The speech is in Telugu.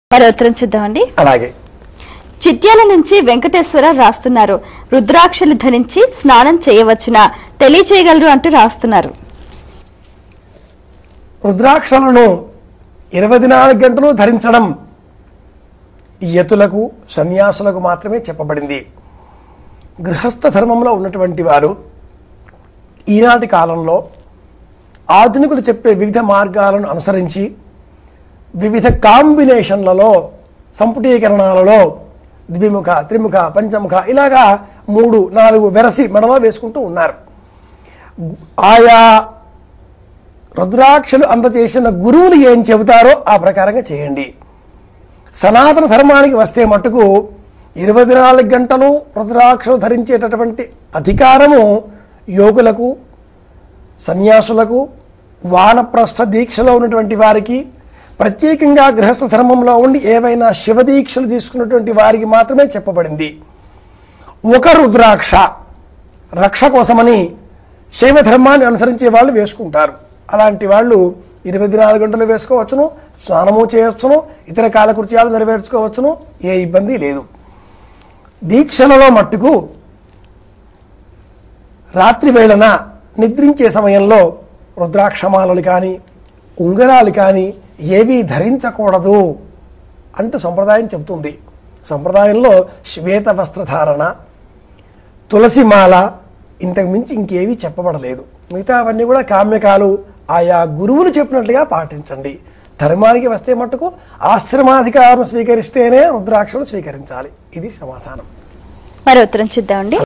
మరి ఉత్తరం చూద్దామండి. అలాగే చిట్యాల నుంచి వెంకటేశ్వర రాస్తున్నారు. రుద్రాక్షలు ధరించి స్నానం చేయవచ్చునా తెలియచేయగలరు అంటూ రాస్తున్నారు. రుద్రాక్షలను 24 గంటలు ధరించడం యతులకు సన్యాసులకు మాత్రమే చెప్పబడింది. గృహస్థ ధర్మంలో ఉన్నటువంటి వారు ఈనాటి కాలంలో ఆధునికులు చెప్పే వివిధ మార్గాలను అనుసరించి వివిధ కాంబినేషన్లలో సంపుటీకరణాలలో ద్విముఖ త్రిముఖ పంచముఖ ఇలాగా 3-4 వెరసి మెడలో వేసుకుంటూ ఉన్నారు. ఆయా రుద్రాక్షలు అందచేసిన గురువులు ఏం చెబుతారో ఆ ప్రకారంగా చేయండి. సనాతన ధర్మానికి వస్తే మట్టుకు 24 గంటలు రుద్రాక్షలు ధరించేటటువంటి అధికారము యోగులకు సన్యాసులకు వానప్రస్థ దీక్షలో ఉన్నటువంటి వారికి ప్రత్యేకంగా గృహస్థ ధర్మంలో ఉండి ఏవైనా శివదీక్షలు తీసుకున్నటువంటి వారికి మాత్రమే చెప్పబడింది. ఒక రుద్రాక్ష రక్ష కోసమని శైవ ధర్మాన్ని అనుసరించే వాళ్ళు వేసుకుంటారు. అలాంటి వాళ్ళు 24 గంటలు వేసుకోవచ్చును, స్నానము చేయవచ్చును, ఇతర కాలకృత్యాలు నెరవేర్చుకోవచ్చును, ఏ ఇబ్బంది లేదు. దీక్షలలో మట్టుకు రాత్రి వేళన నిద్రించే సమయంలో రుద్రాక్షమాలలు కానీ ఉంగరాలు కానీ ఏవీ ధరించకూడదు అంటూ సంప్రదాయం చెబుతుంది. సంప్రదాయంలో శ్వేత వస్త్రధారణ, తులసిమాల ఇంతకు మించి ఇంకేవీ చెప్పబడలేదు. మిగతా అవన్నీ కూడా కామ్యకాలు ఆయా గురువులు చెప్పినట్లుగా పాటించండి. ధర్మానికి వస్తే మట్టుకు ఆశ్రమాధికారం స్వీకరిస్తేనే రుద్రాక్షలు స్వీకరించాలి. ఇది సమాధానం. మరి ఉత్తరం చూద్దామండి.